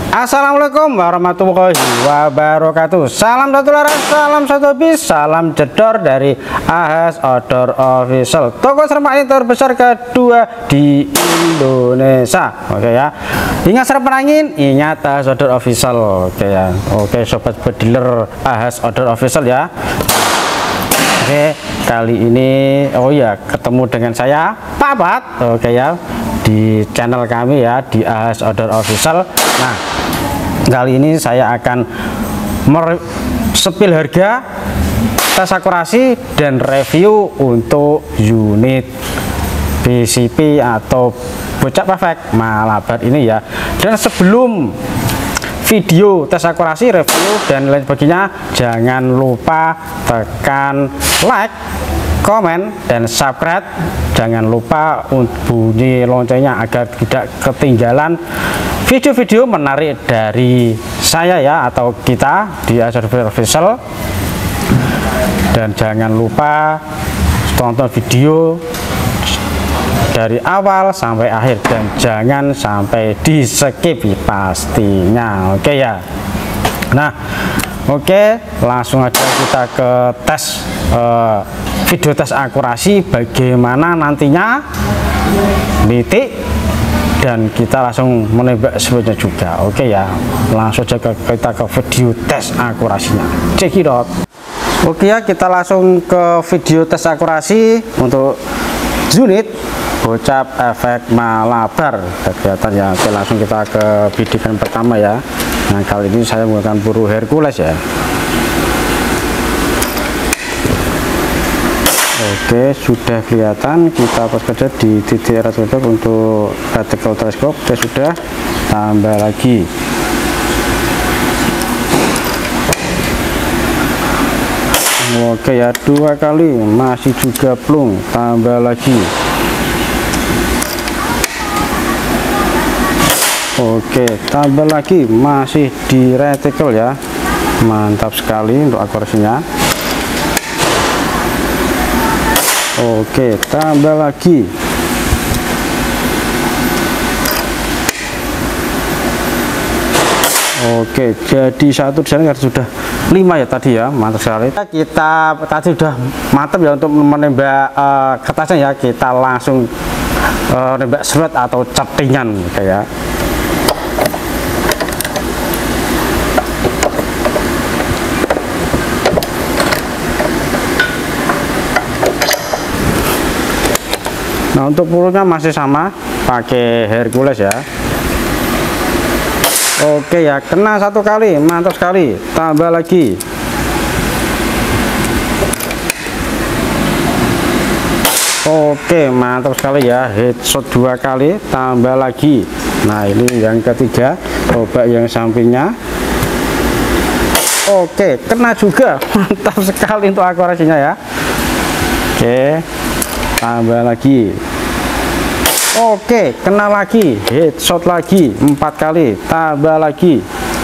Assalamualaikum warahmatullahi wabarakatuh. Salam satu laras, salam satu bis, salam jedor dari AHS Outdoor Official, toko serempak terbesar kedua di Indonesia. Oke ya, ingat serempak angin, ingat AHS Outdoor Official. Oke ya, oke sobat bediler AHS Outdoor Official ya. Oke, kali ini oh ya ketemu dengan saya Pak Pat. Oke ya, di channel kami ya di AHS Outdoor Official. Nah, kali ini saya akan spill harga, tes akurasi dan review untuk unit PCP atau bocap perfect Malabar ini ya. Dan sebelum video tes akurasi, review dan lain sebagainya, jangan lupa tekan like, komen, dan subscribe. Jangan lupa bunyi loncengnya agar tidak ketinggalan video-video menarik dari saya ya, atau kita di AHS Outdoor Official. Dan jangan lupa tonton video dari awal sampai akhir dan jangan sampai di skip pastinya. Oke ya. Nah, oke, langsung aja kita ke tes video tes akurasi bagaimana nantinya nitik, dan kita langsung menembak semuanya juga. Oke ya, langsung aja kita ke video tes akurasinya. Check it out. Oke ya, kita langsung ke video tes akurasi untuk unit bocap efek Malabar kelihatan ya. Oke, langsung kita ke bidikan pertama ya. Nah, kali ini saya menggunakan buru Hercules ya. Oke, sudah kelihatan. Kita pas kerja di titik reticle untuk reticle teleskop. Oke, sudah. Tambah lagi. Oke ya, 2 kali masih juga plung. Tambah lagi. Oke, tambah lagi masih di reticle ya. Mantap sekali untuk akurasinya. Oke, tambah lagi. Oke, jadi satu di sana sudah 5 ya tadi ya. Mantap sekali. Kita tadi sudah mantap ya untuk menembak kertasnya ya. Kita langsung nembak slot atau cettingan kayak. Nah, untuk pelurunya masih sama, pakai Hercules ya. Oke ya, kena 1 kali, mantap sekali. Tambah lagi. Oke, mantap sekali ya. Headshot 2 kali, tambah lagi. Nah, ini yang ketiga, coba yang sampingnya. Oke, kena juga. Mantap sekali untuk akurasinya ya. Oke, tambah lagi. Oke, kena lagi, headshot lagi 4 kali, tambah lagi.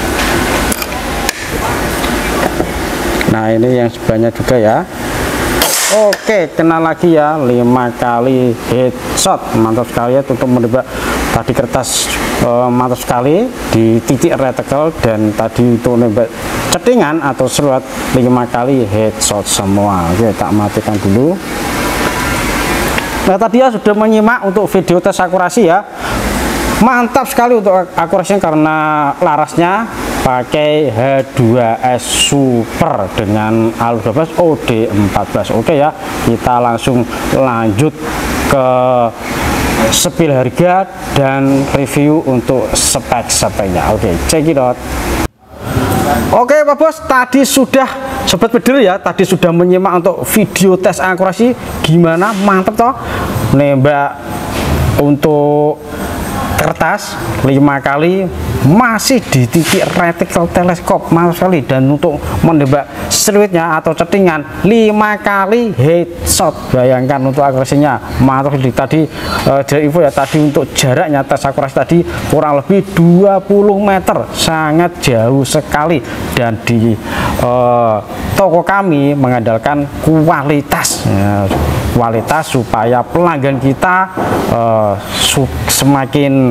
Nah, ini yang sebanyak juga ya. Oke, kena lagi ya 5 kali headshot. Mantap sekali ya untuk menembak tadi kertas. Mantap sekali di titik reticle, dan tadi untuk menembak cettingan atau slot 5 kali headshot semua. Oke, tak matikan dulu. Nah, tadi ya sudah menyimak untuk video tes akurasi ya. Mantap sekali untuk akurasinya karena larasnya pakai H2S Super dengan alur 12 OD14. Oke ya, kita langsung lanjut ke spill harga dan review untuk spek-speknya. Oke, check it out. Oke Pak Bos, tadi sudah sobat bediler ya, tadi sudah menyimak untuk video tes akurasi gimana, mantep toh nembak untuk kertas 5 kali masih di titik reticle teleskop, mantap sekali. Dan untuk menembak siluetnya atau cettingan 5 kali headshot. Bayangkan untuk akurasinya mantap tadi. Dari info ya tadi untuk jaraknya tes akurasi tadi kurang lebih 20 meter, sangat jauh sekali. Dan di toko kami mengandalkan kualitas ya, kualitas supaya pelanggan kita semakin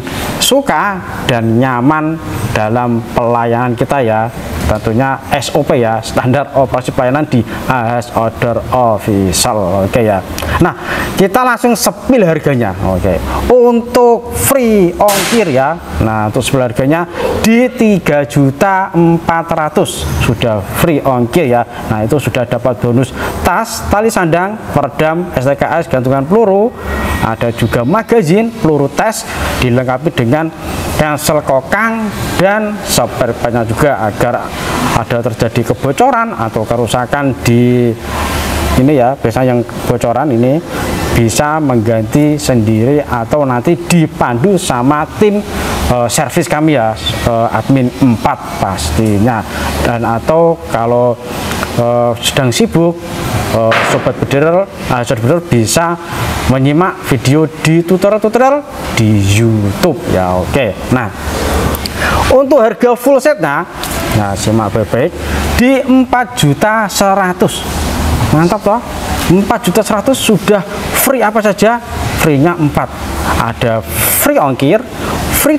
suka dan nyaman dalam pelayanan kita ya, tentunya SOP ya, standar operasi pelayanan di AHS Outdoor Official. Oke ya. Nah, kita langsung spill harganya. Oke. Untuk free ongkir ya. Nah, untuk spill harganya di 3.400.000 sudah free ongkir ya. Nah, itu sudah dapat bonus tas, tali sandang, peredam, STKS, gantungan peluru, ada juga magazin, peluru tes, dilengkapi dengan cancel kokang dan spare partnya juga agar ada terjadi kebocoran atau kerusakan di ini ya, biasanya yang bocoran ini bisa mengganti sendiri atau nanti dipandu sama tim servis kami ya, admin 4 pastinya. Dan atau kalau sedang sibuk, sobat bedel bisa menyimak video di tutorial di YouTube ya. Oke. Nah, untuk harga full setnya, nah simak baik-baik, di 4.100.000. Mantap toh, 4.100.000 sudah free apa saja? Free-nya 4. Ada free ongkir, free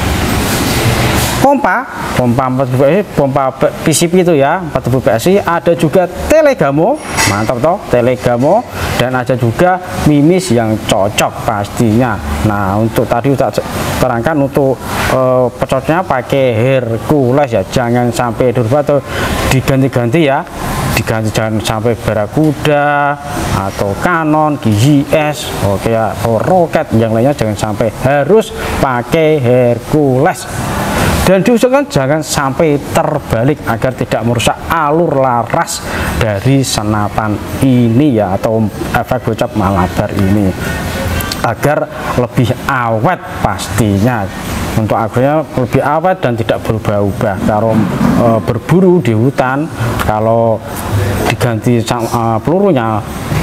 pompa 4000 pompa PCP itu ya, 4000 PSI, ada juga telegamo, mantap toh, telegamo, dan ada juga mimis yang cocok pastinya. Nah, untuk tadi udah terangkan untuk pecotnya pakai Hercules ya, jangan sampai Durba atau diganti-ganti ya, diganti jangan sampai Barakuda atau Canon, GS, oke ya, atau Rocket yang lainnya jangan sampai, harus pakai Hercules. Dan diusahakan jangan sampai terbalik agar tidak merusak alur laras dari senapan ini ya, atau efek gocap Malabar ini, agar lebih awet pastinya. Untuk akhirnya lebih awet dan tidak berubah-ubah kalau berburu di hutan. Kalau diganti pelurunya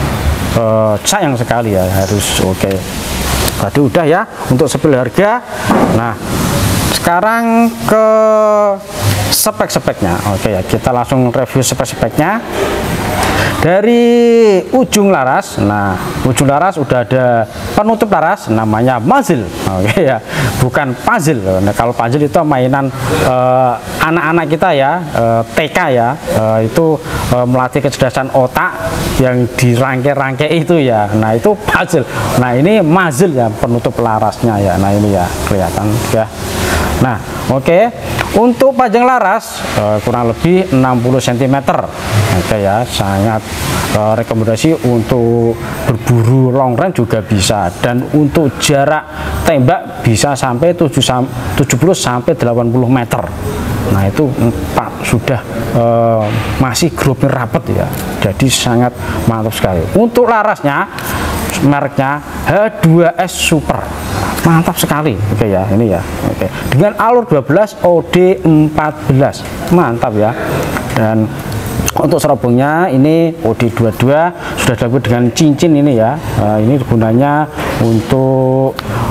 sayang sekali ya, harus. Oke, tadi udah ya untuk spill harga. Nah, sekarang ke spek-speknya. Oke ya, kita langsung review spek-speknya dari ujung laras. Nah, ujung laras udah ada penutup laras namanya muzzle. Oke ya, bukan puzzle. Nah, kalau puzzle itu mainan anak-anak kita ya, TK ya, itu melatih kecerdasan otak yang dirangkai-rangkai itu ya. Nah, itu puzzle. Nah, ini muzzle ya, penutup larasnya ya. Nah, ini ya kelihatan ya. Nah, oke. Untuk panjang laras kurang lebih 60 cm. Oke ya, sangat rekomendasi untuk berburu long range juga bisa, dan untuk jarak tembak bisa sampai 70 sampai 80 meter. Nah, itu 4 sudah masih grouping rapat ya. Jadi sangat mantap sekali. Untuk larasnya mereknya H2S Super. Mantap sekali. Oke ya, ini ya. Oke. Dengan alur 12 OD 14. Mantap ya. Dan untuk serobongnya ini OD22 sudah dilakukan dengan cincin ini ya. Ini gunanya untuk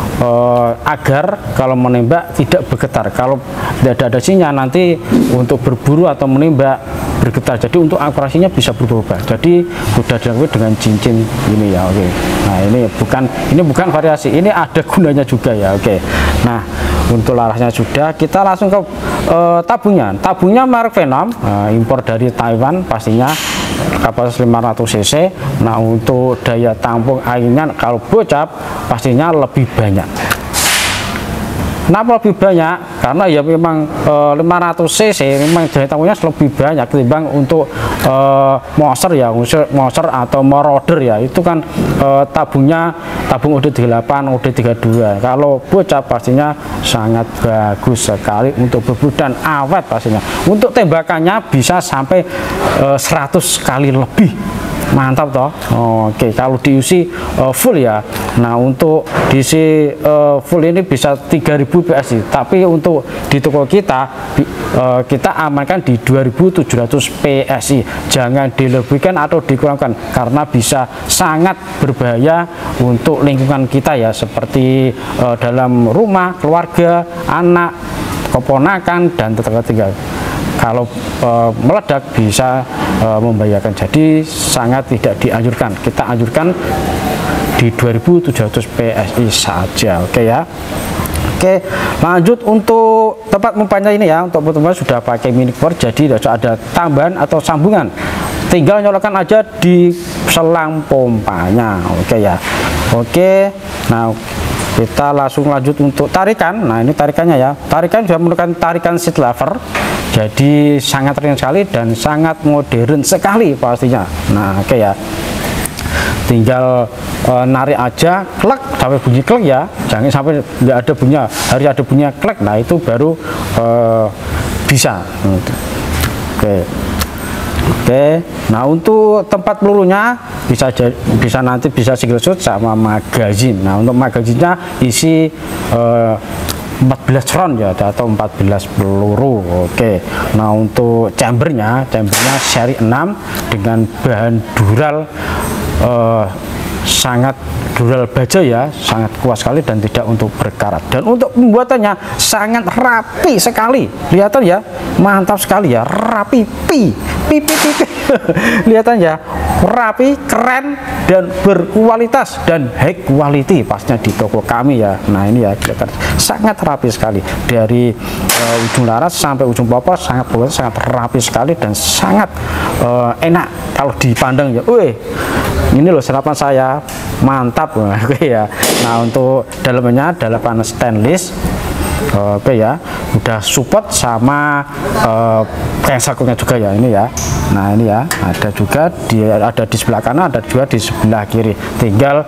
agar kalau menembak tidak bergetar. Kalau tidak ada sinyal nanti untuk berburu atau menembak bergetar. Jadi untuk akurasinya bisa berubah. Jadi sudah dilakukan dengan cincin ini ya. Oke. Nah, ini bukan variasi. Ini ada gunanya juga ya. Oke. Nah, untuk larasnya sudah, kita langsung ke tabungnya. Tabungnya merek Venom, impor dari Taiwan pastinya, kapasitas 500 cc. Nah, untuk daya tampung airnya kalau bocap pastinya lebih banyak. Kenapa lebih banyak? Karena ya memang 500 cc memang daya tampungnya lebih banyak ketimbang untuk Moser ya, Moser atau Marauder ya. Itu kan tabungnya tabung OD38, OD32. Kalau bocap pastinya sangat bagus sekali untuk berburu dan awet pastinya. Untuk tembakannya bisa sampai 100 kali lebih. Mantap toh. Oke, kalau diisi full ya. Nah, untuk diisi full ini bisa 3000 PSI, tapi untuk di toko kita kita amankan di 2700 PSI. Jangan dilebihkan atau dikurangkan karena bisa sangat berbahaya untuk lingkungan kita ya, seperti dalam rumah, keluarga, anak, keponakan, dan tetangga tinggal. Kalau meledak bisa membahayakan, jadi sangat tidak dianjurkan. Kita anjurkan di 2700 PSI saja. Oke ya. Oke, lanjut untuk tempat pompanya ini ya. Untuk pompa sudah pakai mini bor, jadi tidak ada tambahan atau sambungan. Tinggal nyalakan aja di selang pompanya. Oke ya. Oke. Nah, kita langsung lanjut untuk tarikan. Nah, ini tarikannya ya. Tarikan sudah menggunakan tarikan seat lever. Jadi sangat ringan sekali dan sangat modern sekali pastinya. Nah, oke ya. Tinggal narik aja, klek sampai bunyi klek ya, jangan sampai nggak ada bunyi, harus ada bunyi klek. Nah, itu baru bisa. Oke. Nah, untuk tempat pelurunya bisa nanti bisa single shot sama magazine. Nah, untuk magazinnya isi 14 round ya, atau 14 peluru. Oke. Nah, untuk chambernya seri 6 dengan bahan dural, sangat dural baja ya, sangat kuat sekali dan tidak untuk berkarat. Dan untuk pembuatannya sangat rapi sekali, kelihatan ya, mantap sekali ya, rapi kelihatan ya, rapi, keren dan berkualitas dan high quality pastinya di toko kami ya. Nah, ini ya, kelihatan sangat rapi sekali dari ujung laras sampai ujung popor, sangat rapi sekali dan sangat enak kalau dipandang ya. Ini loh serapan saya, mantap. Oke ya. Nah, untuk dalamnya dalaman stainless. Oke ya, udah support sama cancel juga ya ini ya. Nah, ini ya, ada juga ada di sebelah kanan, ada juga di sebelah kiri. Tinggal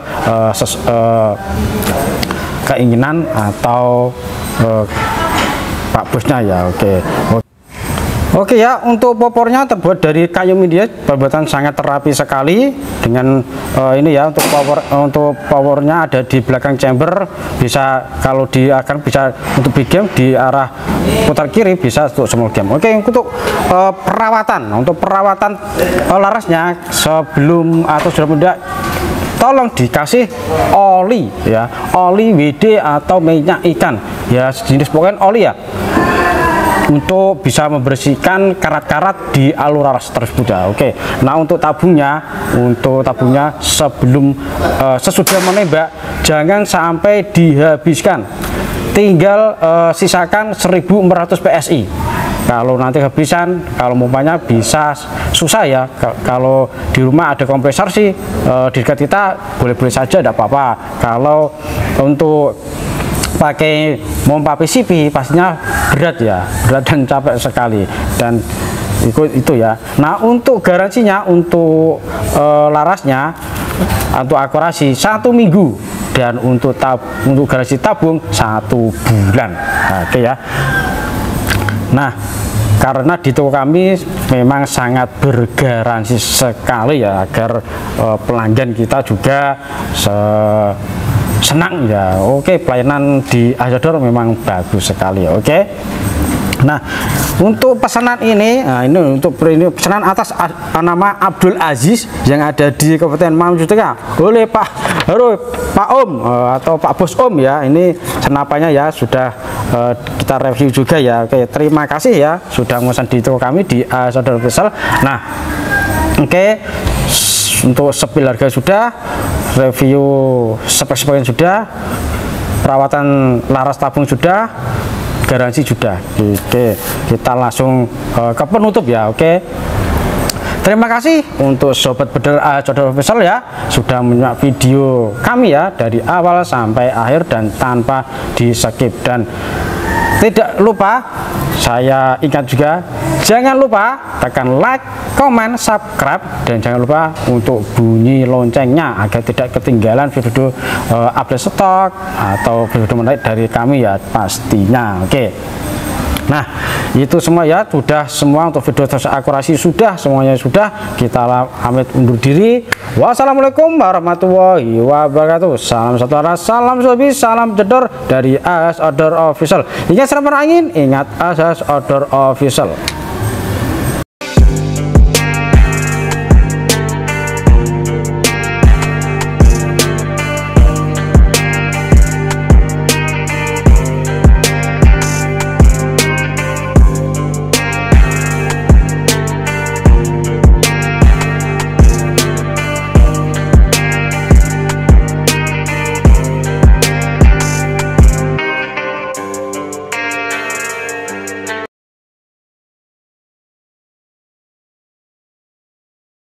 keinginan atau Pak Bosnya ya. Oke ya, untuk popornya terbuat dari kayu media, pembuatan sangat rapi sekali dengan ini ya. Untuk powernya ada di belakang chamber, bisa kalau akan bisa untuk big game di arah putar kiri, bisa untuk small game. Oke, untuk perawatan, larasnya sebelum atau sudah mudah, tolong dikasih oli ya, oli WD atau minyak ikan ya, jenis pokoknya oli ya, untuk bisa membersihkan karat-karat di alur laras tersebut ya. Oke. Nah, untuk tabungnya sebelum sesudah menembak jangan sampai dihabiskan, tinggal sisakan 1400 PSI. Kalau nanti habisan, kalau umpamanya bisa susah ya, kalau di rumah ada kompresor sih di dekat kita boleh-boleh saja, tidak apa-apa. Kalau untuk pakai pompa PCP pastinya berat dan capek sekali, dan itu ya. Nah, untuk garansinya, untuk larasnya, untuk akurasi 1 minggu, dan untuk garansi tabung 1 bulan. Oke ya. Nah, karena di toko kami memang sangat bergaransi sekali ya, agar pelanggan kita juga senang ya. Oke, pelayanan di Azador memang bagus sekali. Oke. Nah, untuk pesanan ini, untuk pesanan atas nama Abdul Aziz yang ada di Kabupaten Mamuju Tengah oleh Pak Om atau Pak Bos Om ya. Ini senapannya ya, sudah kita review juga ya. Oke, terima kasih ya sudah memesan di toko kami di Azador Official. Nah, oke, untuk spill harga sudah, review spek-speknya sudah, perawatan laras tabung sudah, garansi sudah. Oke, kita langsung ke penutup ya. Oke, terima kasih untuk sobat bedel Azador Official ya, sudah menyimak video kami ya dari awal sampai akhir dan tanpa di skip. Dan tidak lupa, saya ingat juga, jangan lupa tekan like, komen, subscribe, dan jangan lupa untuk bunyi loncengnya agar tidak ketinggalan video update stok atau video menarik dari kami ya pastinya. Oke. Nah, itu semua ya, sudah semua untuk video akurasi sudah, semuanya sudah. Kita pamit undur diri. Wassalamualaikum warahmatullahi wabarakatuh. Salam satu arah, salam sobi, salam jedor dari Azador Official. Ingat serampan angin, ingat Azador Official.